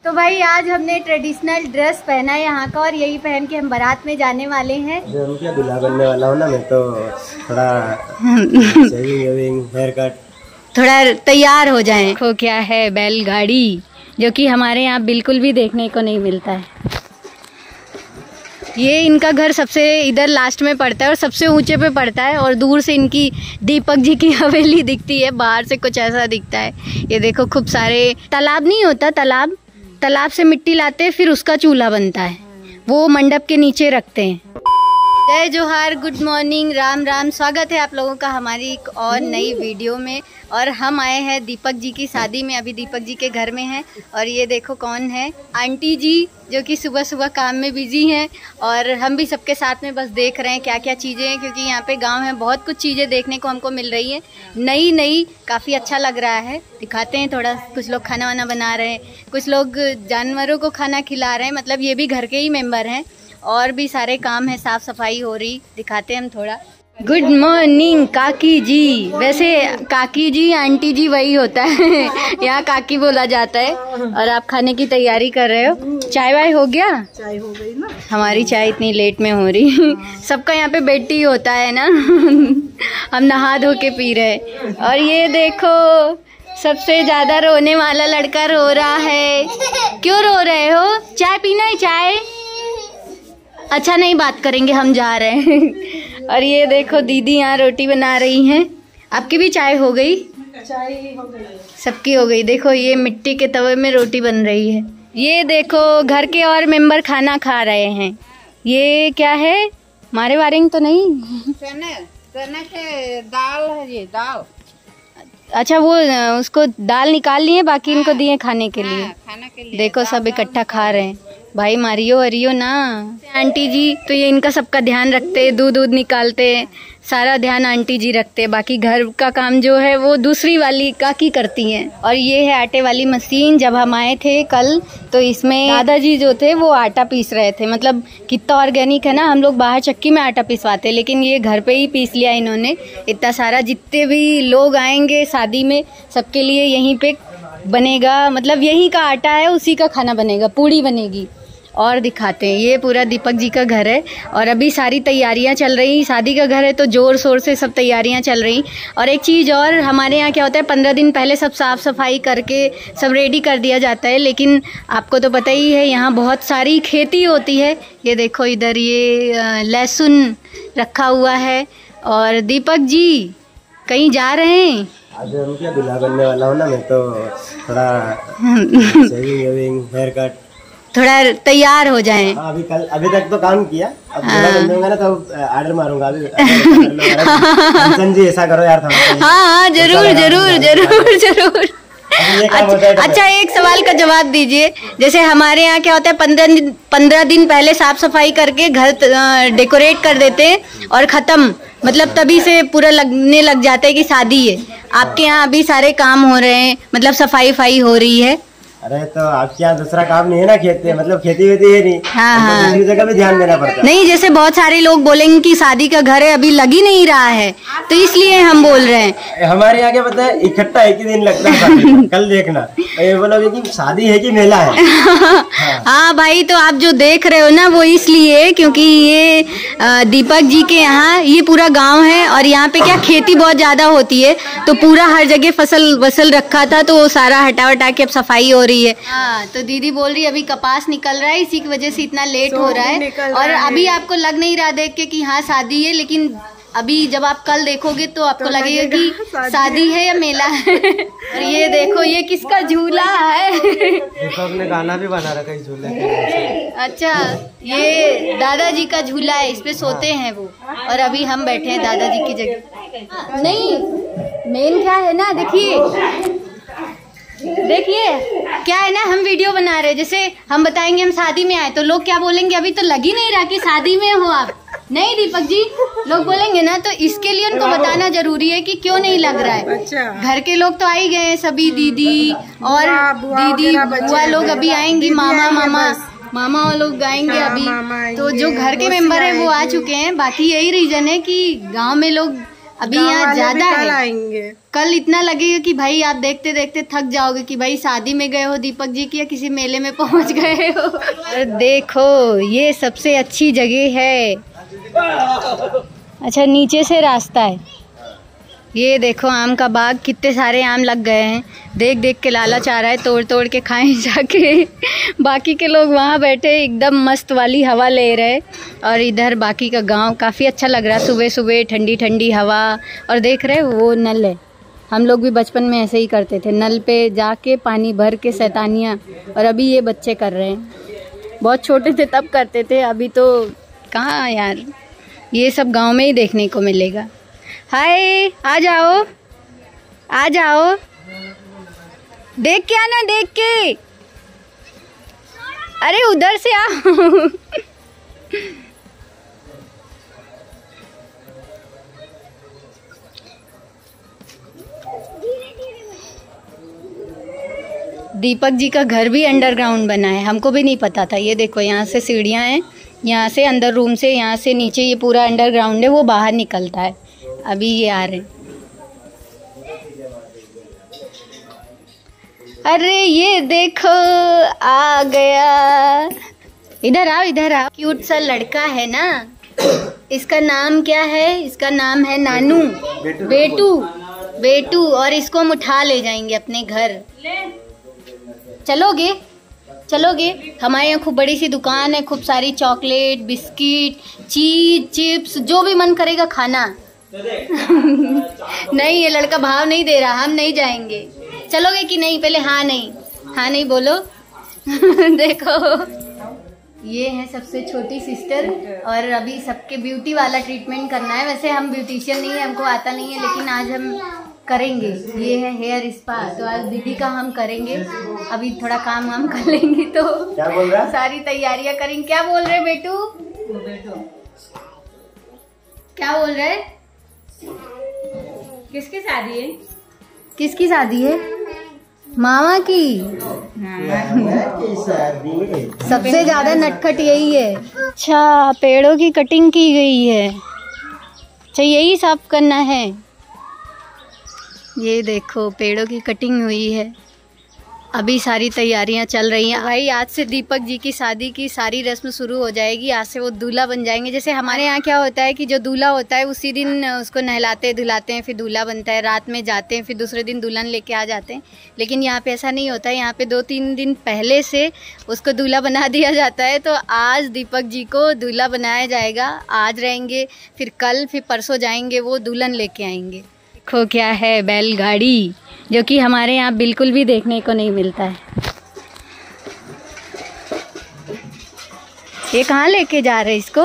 तो भाई आज हमने ट्रेडिशनल ड्रेस पहना है यहाँ का और यही पहन के हम बारात में जाने वाले हैं। जो हम क्या दूल्हा बनने वाला हूँ ना मैं, तो थोड़ा शेविंग हेयर कट थोड़ा तैयार हो जाएं। देखो क्या है, बैलगाड़ी, जो कि हमारे यहाँ बिल्कुल भी देखने को नहीं मिलता है। ये इनका घर सबसे इधर लास्ट में पड़ता है और सबसे ऊंचे पे पड़ता है और दूर से इनकी दीपक जी की हवेली दिखती है। बाहर से कुछ ऐसा दिखता है। ये देखो खूब सारे तालाब नहीं होता, तालाब से मिट्टी लाते फिर उसका चूल्हा बनता है, वो मंडप के नीचे रखते हैं। जय जोहार, गुड मॉर्निंग, राम राम। स्वागत है आप लोगों का हमारी एक और नई वीडियो में। और हम आए हैं दीपक जी की शादी में, अभी दीपक जी के घर में हैं। और ये देखो कौन है, आंटी जी, जो कि सुबह सुबह काम में बिजी हैं। और हम भी सबके साथ में बस देख रहे हैं क्या क्या चीज़ें हैं, क्योंकि यहाँ पे गांव है, बहुत कुछ चीज़ें देखने को हमको मिल रही हैं, नई काफ़ी अच्छा लग रहा है। दिखाते हैं थोड़ा। कुछ लोग खाना वाना बना रहे हैं, कुछ लोग जानवरों को खाना खिला रहे हैं, मतलब ये भी घर के ही मेम्बर हैं। और भी सारे काम है, साफ सफाई हो रही, दिखाते हैं हम थोड़ा। गुड मॉर्निंग काकी जी। वैसे काकी जी आंटी जी वही होता है, यहाँ काकी बोला जाता है। और आप खाने की तैयारी कर रहे हो। चाय वाय हो गया? चाय हो गई ना, हमारी चाय इतनी लेट में हो रही। सबका यहाँ पे बेड टी होता है ना। हम नहा धो के पी रहे। और ये देखो सबसे ज्यादा रोने वाला लड़का रो रहा है। क्यों रो रहे हो? चाय पीना है? चाय अच्छा नहीं, बात करेंगे, हम जा रहे हैं। और ये देखो दीदी यहाँ रोटी बना रही हैं। आपकी भी चाय हो गई? चाय हो गई, सबकी हो गई। देखो ये मिट्टी के तवे में रोटी बन रही है। ये देखो घर के और मेंबर खाना खा रहे हैं। ये क्या है, मारे वारेंग तो नहीं? चने के दाल है, ये दाल। अच्छा, वो उसको दाल निकाल लिए, बाकी इनको दिए खाने के लिए। खाना के लिए देखो सब इकट्ठा खा रहे हैं। भाई मारियो अरियो ना। आंटी जी तो ये इनका सबका ध्यान रखते, दूध निकालते, सारा ध्यान आंटी जी रखते। बाकी घर का काम जो है वो दूसरी वाली काकी करती हैं। और ये है आटे वाली मशीन। जब हम आए थे कल तो इसमें दादाजी जो थे वो आटा पीस रहे थे। मतलब कितना ऑर्गेनिक है ना, हम लोग बाहर चक्की में आटा पिसवाते, लेकिन ये घर पे ही पीस लिया इन्होंने। इतना सारा, जितने भी लोग आएंगे शादी में सबके लिए यहीं पे बनेगा। मतलब यहीं का आटा है, उसी का खाना बनेगा, पूड़ी बनेगी। और दिखाते हैं, ये पूरा दीपक जी का घर है। और अभी सारी तैयारियां चल रही, शादी का घर है तो जोर शोर से सब तैयारियां चल रही। और एक चीज़ और, हमारे यहाँ क्या होता है, 15 दिन पहले सब साफ़ सफाई करके सब रेडी कर दिया जाता है। लेकिन आपको तो पता ही है यहाँ बहुत सारी खेती होती है। ये देखो इधर ये लहसुन रखा हुआ है। और दीपक जी कहीं जा रहे हैं? आज हम क्या दूल्हा बनने वाला हूँ ना मैं, तो थोड़ा शेविंग हेयर कट थोड़ा तैयार हो जाएं। अभी तक तो काम किया, अब दूल्हा बन जाऊंगा ना तो ऑर्डर मारूंगा। अभी जी ऐसा करो यार थोड़ा। हाँ जरूर। अच्छा एक सवाल का जवाब दीजिए। जैसे हमारे यहाँ क्या होता है, 15 दिन पहले साफ सफाई करके घर डेकोरेट कर देते हैं और खत्म, मतलब तभी से पूरा लगने लग जाता है कि शादी है। आपके यहाँ अभी सारे काम हो रहे हैं, मतलब सफाई हो रही है? अरे तो आपके यहाँ दूसरा काम नहीं है ना, खेती वेती है नहीं। हाँ। दूसरी जगह भी ध्यान देना पड़ता है। नहीं, जैसे बहुत सारे लोग बोलेंगे कि शादी का घर है अभी लग ही नहीं रहा है, तो इसलिए हम बोल रहे हैं। हमारे यहाँ क्या पता है, इकट्ठा एक ही दिन लगता है। कल देखना ये बोलोगे कि शादी है कि मेला है। हाँ भाई, तो आप जो देख रहे हो ना वो इसलिए क्योंकि ये दीपक जी के यहाँ ये पूरा गांव है और यहाँ पे क्या खेती बहुत ज्यादा होती है, तो पूरा हर जगह फसल रखा था, तो वो सारा हटा के अब सफाई हो रही है। हाँ, तो दीदी बोल रही है अभी कपास निकल रहा है, इसी की वजह से इतना लेट हो रहा है। और अभी आपको लग नहीं रहा देख के कि हाँ शादी है, लेकिन अभी जब आप कल देखोगे तो आपको लगेगा कि शादी है या मेला है। और ये देखो ये किसका झूला है। दीपक ने गाना भी बना रखा है झूले के। अच्छा, ये दादाजी का झूला है, इस पे सोते हैं वो। और अभी हम बैठे हैं दादाजी की जगह। नहीं, मेन क्या है ना, देखिए क्या है ना, हम वीडियो बना रहे हैं। जैसे हम बताएंगे हम शादी में आए तो लोग क्या बोलेंगे, अभी तो लग ही नहीं रहा कि शादी में हो आप। नहीं दीपक जी, लोग बोलेंगे ना, तो इसके लिए उनको बताना जरूरी है कि क्यों नहीं लग रहा है। अच्छा। घर के लोग तो आ ही गए, सभी दीदी और दीदी बुआ लोग अभी आएंगी, मामा वो लोग आएंगे अभी। तो जो घर के मेंबर है वो आ चुके हैं। बाकी यही रीजन है कि गांव में लोग अभी यहाँ ज्यादा है। आएंगे कल इतना लगेगा कि भाई आप देखते देखते थक जाओगे कि भाई शादी में गए हो दीपक जी की या किसी मेले में पहुंच गए हो। और देखो ये सबसे अच्छी जगह है। अच्छा नीचे से रास्ता है। ये देखो आम का बाग, कितने सारे आम लग गए हैं। देख देख के लालच आ रहा है, तोड़ तोड़ के खाएं जाके। बाकी के लोग वहाँ बैठे एकदम मस्त वाली हवा ले रहे और इधर बाकी का गांव काफ़ी अच्छा लग रहा है। सुबह सुबह ठंडी ठंडी हवा। और देख रहे वो नल है, हम लोग भी बचपन में ऐसे ही करते थे, नल पे जाके पानी भर के शैतानियाँ। और अभी ये बच्चे कर रहे हैं, बहुत छोटे थे तब करते थे, अभी तो कहाँ यार। ये सब गाँव में ही देखने को मिलेगा। हाय आ जाओ आ जाओ, देख के आना, देख के। अरे उधर से आओ। दीपक जी का घर भी अंडरग्राउंड बना है, हमको भी नहीं पता था। ये देखो यहाँ से सीढ़ियाँ हैं, यहाँ से अंदर रूम से, यहाँ से नीचे ये पूरा अंडरग्राउंड है, वो बाहर निकलता है। अभी ये आ रहे हैं। अरे ये देखो आ गया। इधर आओ इधर आओ। क्यूट सा लड़का है ना, इसका नाम क्या है? इसका नाम है नानू, बेटू बेटू। और इसको हम उठा ले जाएंगे अपने घर। चलोगे चलोगे? हमारे यहाँ खूब बड़ी सी दुकान है, खूब सारी चॉकलेट, बिस्किट, चीज, चिप्स, जो भी मन करेगा खाना। नहीं ये लड़का भाव नहीं दे रहा, हम नहीं जाएंगे। चलोगे कि नहीं? पहले हाँ नहीं बोलो। देखो ये है सबसे छोटी सिस्टर और अभी सबके ब्यूटी वाला ट्रीटमेंट करना है। वैसे हम ब्यूटिशियन नहीं है, हमको आता नहीं है, लेकिन आज हम करेंगे। ये है हेयर स्पा, तो आज दीदी का हम करेंगे। अभी थोड़ा काम वाम कर लेंगी तो क्या बोल रहा है? सारी तैयारियां करेंगे। क्या बोल रहे बेटू? क्या बोल रहे? किसकी शादी है? किसकी शादी है? मामा की। सबसे ज्यादा नटखट यही है। अच्छा पेड़ों की कटिंग की गई है। अच्छा यही साफ करना है। ये देखो पेड़ों की कटिंग हुई है। अभी सारी तैयारियां चल रही हैं। भाई आज से दीपक जी की शादी की सारी रस्म शुरू हो जाएगी। आज से वो दूल्हा बन जाएंगे। जैसे हमारे यहाँ क्या होता है कि जो दूल्हा होता है उसी दिन उसको नहलाते धुलाते हैं, फिर दूल्हा बनता है, रात में जाते हैं, फिर दूसरे दिन दुल्हन लेके आ जाते हैं। लेकिन यहाँ पे ऐसा नहीं होता है। यहाँ पे 2-3 दिन पहले से उसको दूल्हा बना दिया जाता है। तो आज दीपक जी को दूल्हा बनाया जाएगा। आज रहेंगे, फिर कल, फिर परसों जाएंगे वो दुल्हन लेके आएंगे। देखो क्या है, बैलगाड़ी, जो कि हमारे यहाँ बिल्कुल भी देखने को नहीं मिलता है। ये कहाँ लेके जा रहे इसको?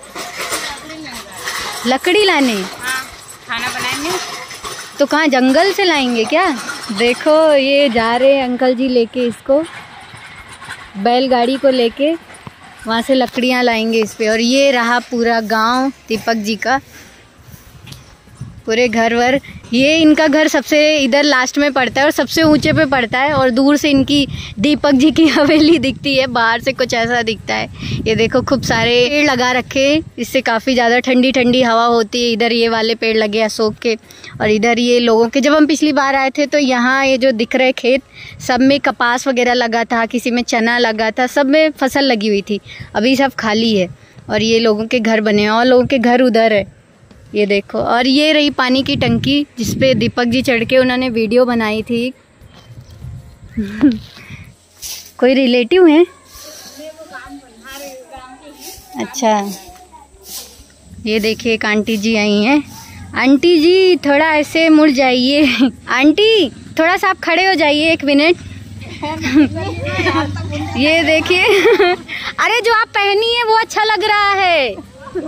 लकड़ी लाने। हाँ, खाना बनाएंगे। तो कहाँ जंगल से लाएंगे क्या? देखो ये जा रहे हैं अंकल जी लेके इसको, बैलगाड़ी को लेके वहाँ से लकड़ियाँ लाएंगे इस पे। और ये रहा पूरा गांव दीपक जी का, पूरे घर वर। ये इनका घर सबसे इधर लास्ट में पड़ता है और सबसे ऊंचे पे पड़ता है। और दूर से इनकी दीपक जी की हवेली दिखती है, बाहर से कुछ ऐसा दिखता है। ये देखो खूब सारे पेड़ लगा रखे, इससे काफ़ी ज़्यादा ठंडी ठंडी हवा होती है। इधर ये वाले पेड़ लगे अशोक के, और इधर ये लोगों के। जब हम पिछली बार आए थे तो यहाँ ये जो दिख रहे खेत, सब में कपास वगैरह लगा था, किसी में चना लगा था, सब में फसल लगी हुई थी। अभी सब खाली है और ये लोगों के घर बने हैं और लोगों के घर उधर है। ये देखो, और ये रही पानी की टंकी जिसपे दीपक जी चढ़ के उन्होंने वीडियो बनाई थी। कोई रिलेटिव है? अच्छा, ये देखिए एक आंटी जी आई हैं। आंटी जी थोड़ा ऐसे मुड़ जाइए। आंटी थोड़ा सा आप खड़े हो जाइए 1 मिनट। ये देखिए। अरे जो आप पहनी है वो अच्छा लग रहा है।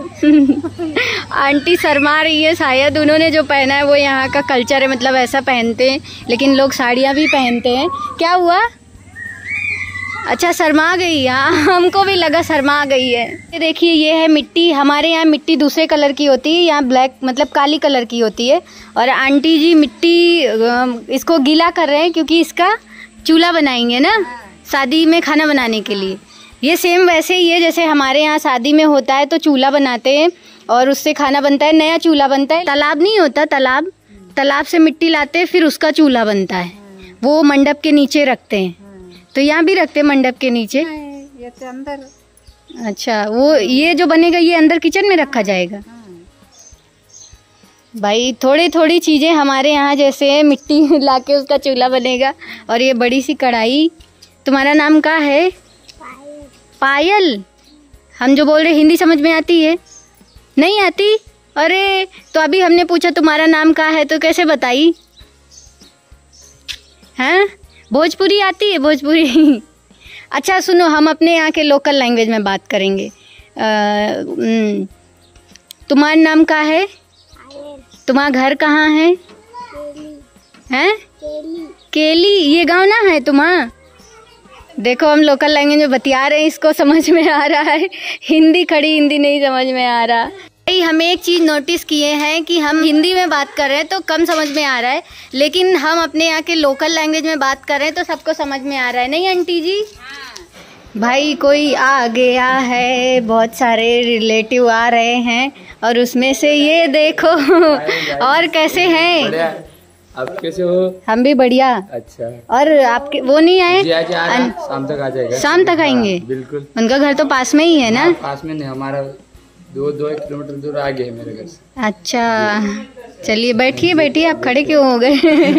आंटी शर्मा रही है, शायद उन्होंने जो पहना है वो यहाँ का कल्चर है, मतलब ऐसा पहनते हैं। लेकिन लोग साड़ियाँ भी पहनते हैं। क्या हुआ? अच्छा शर्मा गई। हाँ हमको भी लगा शर्मा गई है। ये देखिए ये है मिट्टी। हमारे यहाँ मिट्टी दूसरे कलर की होती है, यहाँ ब्लैक मतलब काली कलर की होती है। और आंटी जी मिट्टी इसको गीला कर रहे हैं क्योंकि इसका चूल्हा बनाएंगे ना शादी में खाना बनाने के लिए। ये सेम वैसे ही है जैसे हमारे यहाँ शादी में होता है तो चूल्हा बनाते हैं और उससे खाना बनता है, नया चूल्हा बनता है। तालाब नहीं होता, तालाब, तालाब से मिट्टी लाते हैं, फिर उसका चूल्हा बनता है। वो मंडप के नीचे रखते हैं, तो यहाँ भी रखते हैं मंडप के नीचे। ये तो अंदर। अच्छा, वो ये जो बनेगा ये अंदर किचन में रखा जाएगा। भाई थोड़ी थोड़ी चीज़ें हमारे यहाँ जैसे है, मिट्टी लाके उसका चूल्हा बनेगा। और ये बड़ी सी कढ़ाई। तुम्हारा नाम क्या है? पायल। हम जो बोल रहे हिंदी समझ में आती है? नहीं आती? अरे तो अभी हमने पूछा तुम्हारा नाम क्या है तो कैसे बताई? हैं? भोजपुरी आती है? भोजपुरी अच्छा सुनो, हम अपने यहाँ के लोकल लैंग्वेज में बात करेंगे। तुम्हारा नाम क्या है? तुम्हारा घर कहाँ है? हैं? केली। ये गांव ना है तुम्हारा? देखो हम लोकल लैंग्वेज में बतिया रहे हैं, इसको समझ में आ रहा है। हिंदी खड़ी हिंदी नहीं समझ में आ रहा। भाई हम एक चीज़ नोटिस किए हैं कि हम हिंदी में बात कर रहे हैं तो कम समझ में आ रहा है, लेकिन हम अपने यहाँ के लोकल लैंग्वेज में बात कर रहे हैं तो सबको समझ में आ रहा है। नहीं आंटी जी? भाई कोई आ गया है, बहुत सारे रिलेटिव आ रहे हैं और उसमें से ये देखो। और कैसे हैं आप? कैसे हो? हम भी बढ़िया। अच्छा। और आपके वो नहीं आए? शाम तक आ जाएगा। शाम तक आएंगे? बिल्कुल। उनका घर तो पास में ही है ना? पास में नहीं, हमारा 2 किलोमीटर दूर आगे है मेरे घर से। अच्छा चलिए, बैठिए बैठिए, आप खड़े क्यों हो गए?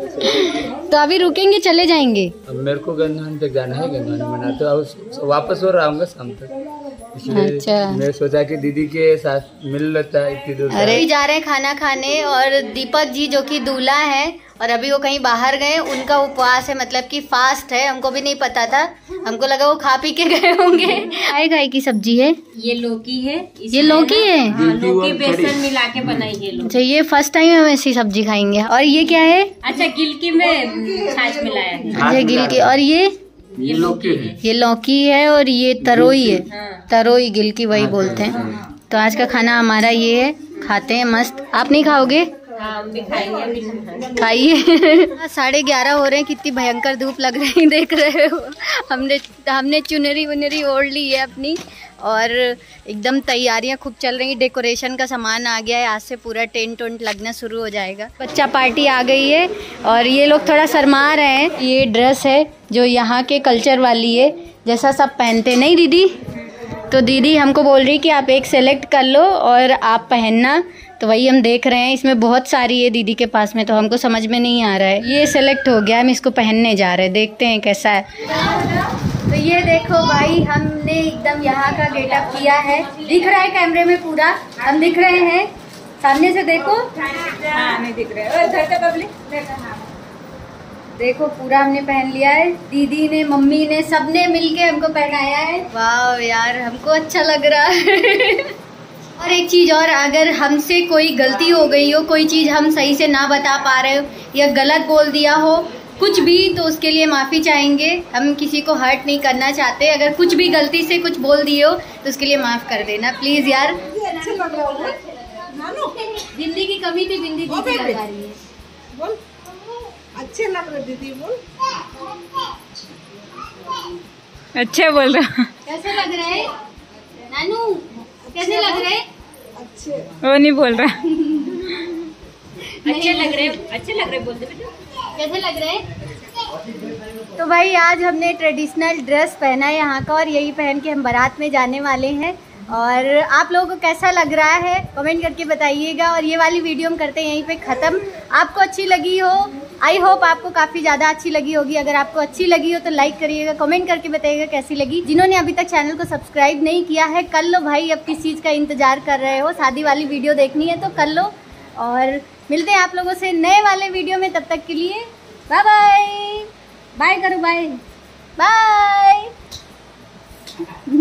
तो अभी रुकेंगे, चले जाएंगे? अब मेरे को गंगान तक जाना है, गंगान मना तो वापस हो रहा हूँ शाम तक, इसलिए अच्छा। मैं सोचा कि दीदी के साथ मिल लेता है इतनी दूर। अरे जा रहे हैं खाना खाने, और दीपक जी जो कि दूल्हा है और अभी वो कहीं बाहर गए, उनका उपवास है, मतलब कि फास्ट है। हमको भी नहीं पता था, हमको लगा वो खा पी के गए होंगे। आए गाय की सब्जी है, ये लौकी है। ये लौकी है? हाँ, लौकी बेसन मिला के बनाई है लौकी। अच्छा, ये फर्स्ट टाइम हम ऐसी सब्जी खाएंगे। और ये क्या है? अच्छा, गिलकी में छाछ मिलाया है। अच्छा गिलकी। और ये लौकी है। ये लौकी है और ये तरोई है। तरोई गिलकी वही बोलते हैं। तो आज का खाना हमारा ये है, खाते हैं मस्त। आप नहीं खाओगे? हाँ, हम भी खाएंगे। खाइए। 11:30 हो रहे हैं, कितनी भयंकर धूप लग रही है, देख रहे हो। हमने चुनरी वुनरी ओढ़ ली है अपनी, और एकदम तैयारियां खूब चल रही हैं। डेकोरेशन का सामान आ गया है, आज से पूरा टेंट वेंट लगना शुरू हो जाएगा। बच्चा पार्टी आ गई है और ये लोग थोड़ा शर्मा रहे हैं। ये ड्रेस है जो यहाँ के कल्चर वाली है, जैसा सब पहनते। नहीं दीदी? तो दीदी हमको बोल रही कि आप एक सेलेक्ट कर लो और आप पहनना, तो वही हम देख रहे हैं। इसमें बहुत सारी है दीदी के पास में, तो हमको समझ में नहीं आ रहा है। ये सेलेक्ट हो गया, हम इसको पहनने जा रहे हैं, देखते हैं कैसा है। तो ये देखो भाई, हमने एकदम यहाँ का गेटअप किया है। दिख रहा है कैमरे में पूरा? हम दिख रहे हैं सामने से? देखो नहीं दिख रहे। देखो पूरा हमने पहन लिया है। दीदी ने, मम्मी ने, सबने मिलके हमको पहनाया है। वाह यार, हमको अच्छा लग रहा है। और एक चीज़ और, अगर हमसे कोई गलती हो गई हो, कोई चीज़ हम सही से ना बता पा रहे हो या गलत बोल दिया हो कुछ भी, तो उसके लिए माफ़ी चाहेंगे। हम किसी को हर्ट नहीं करना चाहते। अगर कुछ भी गलती से कुछ बोल दिए हो तो उसके लिए माफ़ कर देना प्लीज़ यार। बिंदी की कमी थी, बिंदी दीदी लगा रही है। बोल, अच्छे लग रहे दीदी। बोल, अच्छे बोल रहा। कैसे लग रहे हैं नानू? कैसे लग रहे? अच्छे। वो नहीं बोल रहा। अच्छे लग रहे, अच्छे लग रहे बोलते बेटा। कैसे लग रहे? तो भाई आज हमने ट्रेडिशनल ड्रेस पहना है यहाँ का, और यही पहन के हम बारात में जाने वाले हैं। और आप लोगों को कैसा लग रहा है कमेंट करके बताइएगा। और ये वाली वीडियो हम करते हैं यहीं पे ख़त्म। आपको अच्छी लगी हो, आई होप आपको काफ़ी ज़्यादा अच्छी लगी होगी। अगर आपको अच्छी लगी हो तो लाइक करिएगा, कमेंट करके बताइएगा कैसी लगी। जिन्होंने अभी तक चैनल को सब्सक्राइब नहीं किया है कर लो भाई, अब किस चीज़ का इंतज़ार कर रहे हो? शादी वाली वीडियो देखनी है तो कर लो। और मिलते हैं आप लोगों से नए वाले वीडियो में, तब तक के लिए बाय बाय। बाय करो, बाय बाय।